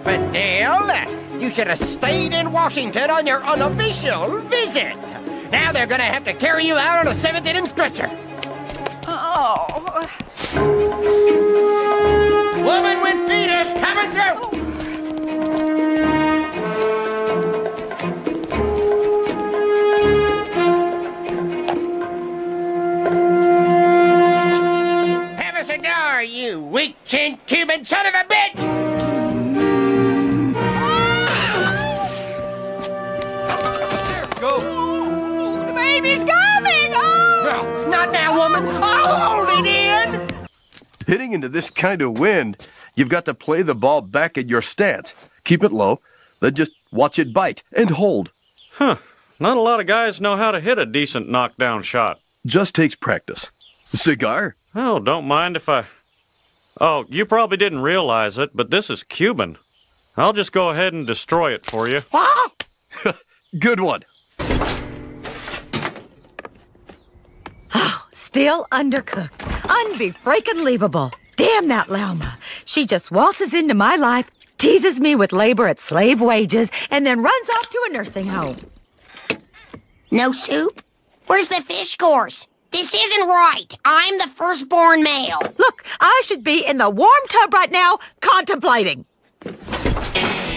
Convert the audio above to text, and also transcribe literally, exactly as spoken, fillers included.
infidel! You should have stayed in Washington on your unofficial visit. Now they're gonna have to carry you out on a seventh inning stretcher. Oh. Woman with fetus coming through! Have a cigar, you weak-chinned Cuban son of a bitch! There, go! The baby's coming! Oh! No, not now, woman! I'll hold it in! Hitting into this kind of wind, you've got to play the ball back at your stance. Keep it low, then just watch it bite and hold. Huh. Not a lot of guys know how to hit a decent knockdown shot. Just takes practice. Cigar? Oh, don't mind if I... Oh, you probably didn't realize it, but this is Cuban. I'll just go ahead and destroy it for you. Ah! Good one. Oh, still undercooked. Unbe-freaking-leavable. Damn that Lelma. She just waltzes into my life, teases me with labor at slave wages, and then runs off to a nursing home. No soup? Where's the fish course? This isn't right. I'm the firstborn male. Look, I should be in the warm tub right now, contemplating.